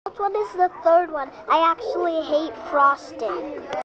Which one is the third one? I actually hate frosting.